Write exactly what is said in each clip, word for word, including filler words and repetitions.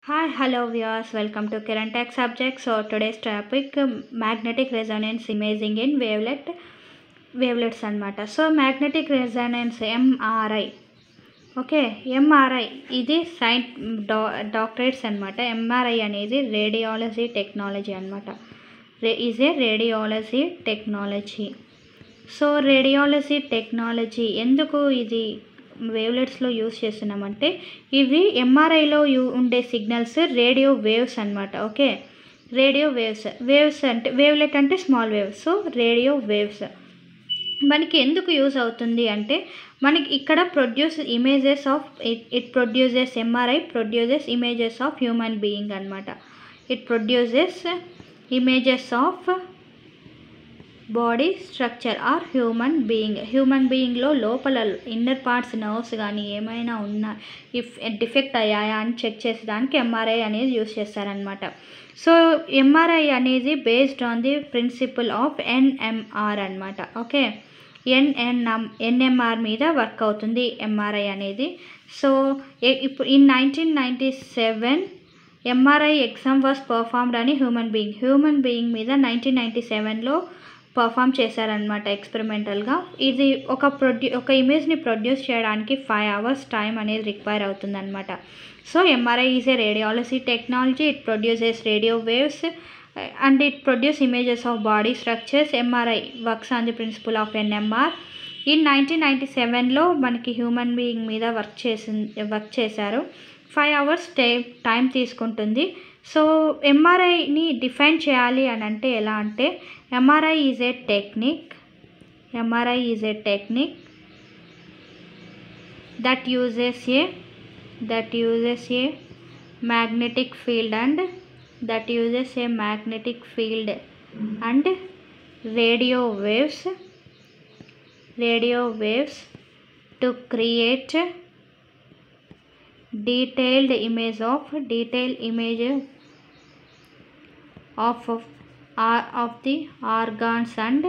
Hi, hello viewers. Welcome to current tech subject. So today's topic um, magnetic resonance imaging in wavelet wavelets అనమాట. So magnetic resonance M R I. Okay, MRI ఇది సైన్ డా doctorates అనమాట. MRI అనేది radiology technology అనమాట. Ray is a radiology technology. So radiology technology ఎందుకు ఇది వేవ్లెట్స్లో యూస్ చేస్తున్నామంటే, ఇవి ఎంఆర్ఐలో యూ ఉండే సిగ్నల్స్ రేడియో వేవ్స్ అనమాట. ఓకే, రేడియో వేవ్స్ వేవ్స్ అంటే వేవ్లెట్ అంటే small waves. So radio waves మనకి ఎందుకు యూజ్ అవుతుంది అంటే, మనకి ఇక్కడ produce images of it it produces MRI produces images of human being అనమాట. It produces images of body structure or human being. Human బీయింగ్లో లోపల ఇన్నర్ పార్ట్స్ నర్వ్స్ కానీ ఏమైనా ఉన్నా ఇఫ్ డిఫెక్ట్ అయ్యాయా అని చెక్ చేసేదానికి ఎంఆర్ఐ అనేది యూస్ చేస్తారనమాట. సో ఎంఆర్ఐ అనేది based on the principle of NMR అనమాట. ఓకే, ఎన్ఎన్ఎం ఎన్ఎంఆర్ మీద వర్క్ అవుతుంది ఎంఆర్ఐ అనేది. సో ఇప్పుడు in nineteen ninety seven MRI exam was performed అని హ్యూమన్ బీయింగ్ హ్యూమన్ బీయింగ్ మీద నైన్టీన్ నైంటీ సెవెన్లో పర్ఫామ్ చేశారనమాట ఎక్స్పెరిమెంటల్గా. ఇది ఒక ప్రొడ్యూ ఒక ఇమేజ్ని ప్రొడ్యూస్ చేయడానికి ఫైవ్ అవర్స్ టైం అనేది రిక్వైర్ అవుతుందన్నమాట. So MRI is a radiology technology. It produces radio waves and it produce images of body structures. MRI works on the principle of NMR. In nineteen ninety సెవెన్లో మనకి human being మీద work చేసి work చేశారు. Five hours టే time తీసుకుంటుంది. So ఎంఆర్ఐని define చేయాలి అని అంటే ఎలా అంటే, MRI is a technique MRI is a technique that uses a that uses a magnetic field and that uses a magnetic field and radio waves radio waves to create detailed image of detailed image of of, of the organs and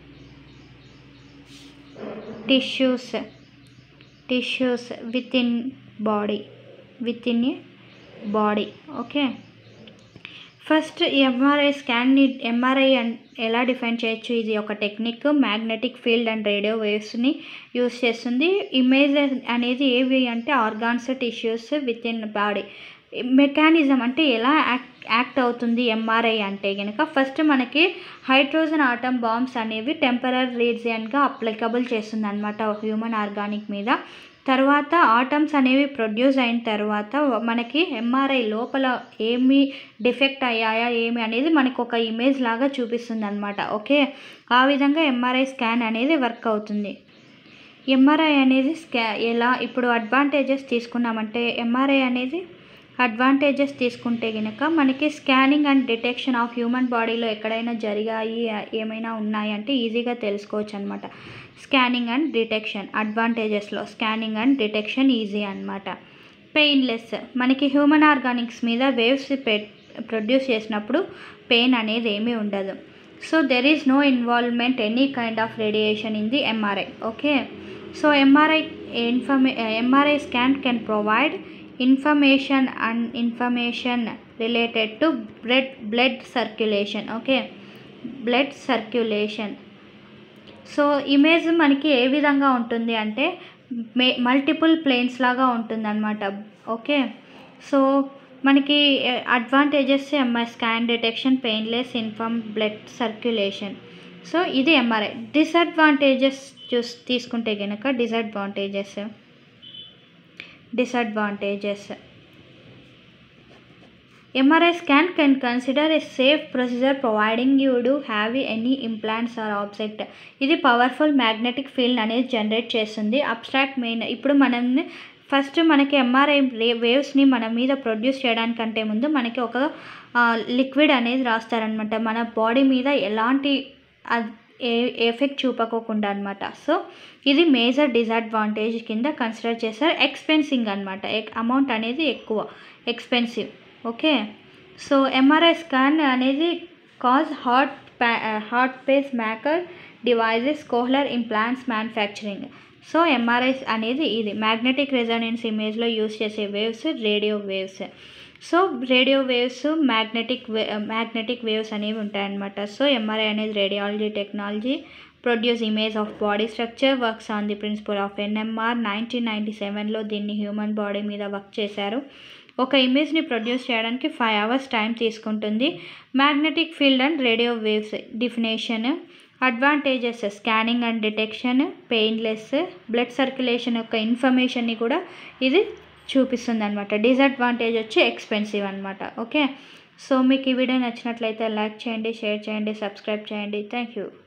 tissues tissues within body within a body. Okay, first MRI స్కాన్ని MRI and ఎలా define చేయొచ్చు? ఇది ఒక technique, magnetic field and radio వేవ్స్ని use చేస్తుంది. Image అనేది ఏవి అంటే organs, tissues within body. Mechanism అంటే ఎలా యాక్ట్ యాక్ట్ అవుతుంది ఎంఆర్ఐ అంటే కనుక, ఫస్ట్ మనకి హైడ్రోజన్ ఆటమ్ బాంబ్స్ అనేవి టెంపరరీ రీజియన్గా అప్లికబుల్ చేస్తుంది అనమాట హ్యూమన్ ఆర్గానిక్ మీద. తర్వాత ఆటమ్స్ అనేవి ప్రొడ్యూస్ అయిన తర్వాత మనకి ఎంఆర్ఐ లోపల ఏమి డిఫెక్ట్ అయ్యాయా ఏమి అనేది మనకు ఒక ఇమేజ్ లాగా చూపిస్తుంది అనమాట. ఓకే, ఆ విధంగా ఎంఆర్ఐ స్కాన్ అనేది వర్క్ అవుతుంది. ఎంఆర్ఐ అనేది స్కా ఎలా ఇప్పుడు అడ్వాంటేజెస్ తీసుకున్నామంటే, ఎంఆర్ఐ అనేది అడ్వాంటేజెస్ తీసుకుంటే కనుక మనకి scanning and detection of human బాడీలో ఎక్కడైనా జరిగాయి ఏమైనా ఉన్నాయంటే ఈజీగా తెలుసుకోవచ్చు అనమాట. స్కానింగ్ అండ్ డిటెక్షన్ అడ్వాంటేజెస్లో స్కానింగ్ అండ్ డిటెక్షన్ ఈజీ అనమాట. పెయిన్లెస్, మనకి హ్యూమన్ ఆర్గానిక్స్ మీద వేవ్స్ పె ప్రొడ్యూస్ చేసినప్పుడు పెయిన్ అనేది ఏమీ ఉండదు. So there is no involvement any kind of radiation in the MRI. Okay, so MRI ఇన్ఫర్మే MRI scan can provide information and information related to blood blood circulation. Okay, blood circulation. So image మనకి ఏ విధంగా ఉంటుంది అంటే మే multiple planes లాగా ఉంటుంది అనమాట. Okay, so మనకి advantages MI scan detection, painless, inform blood circulation. So ఇది ఎంఆర్ఐ. డిసడ్వాంటేజెస్ చూస్ తీసుకుంటే కనుక disadvantages Disadvantages. M R I scan can consider a safe procedure providing you do have any implants or object. ఇది powerful magnetic field అనేది generate చేస్తుంది. Abstract main ఇప్పుడు మనం first మనకి ఎంఆర్ఐ వేవ్స్ని మన మీద ప్రొడ్యూస్ చేయడానికంటే ముందు మనకి ఒక లిక్విడ్ అనేది రాస్తారనమాట మన బాడీ మీద ఎలాంటి ఏ ఎఫెక్ట్ చూపకోకుండా అనమాట. సో ఇది మేజర్ డిసడ్వాంటేజ్ కింద కన్సిడర్ చేస్తారు. ఎక్స్పెన్సింగ్ అనమాట, అమౌంట్ అనేది ఎక్కువ, expensive. Okay, so MRI scan అనేది cause heart heart pacemaker devices cochlear implants manufacturing. So MRI అనేది ఇది మ్యాగ్నెటిక్ రెజొనెన్స్ ఇమేజ్లో యూస్ చేసే waves radio waves. So radio waves magnetic way magnetic waves అనేవి ఉంటాయన్నమాట. సో ఎంఆర్ఐ అనేది radiology technology, produce image of body structure, works on the principle of NMR. Nineteen ninety సెవెన్లో దీన్ని human body మీద work చేశారు. ఒక ఇమేజ్ని ప్రొడ్యూస్ చేయడానికి ఫైవ్ అవర్స్ టైం తీసుకుంటుంది. Magnetic field and radio waves definition. Advantages scanning and detection, painless, blood circulation యొక్క ఇన్ఫర్మేషన్ని కూడా ఇది చూపిస్తుంది అనమాట. డిసడ్వాంటేజ్ వచ్చి ఎక్స్పెన్సివ్ అనమాట. ఓకే, సో మీకు ఈ వీడియో నచ్చినట్లయితే లైక్ చేయండి, షేర్ చేయండి, సబ్స్క్రైబ్ చేయండి. Thank you.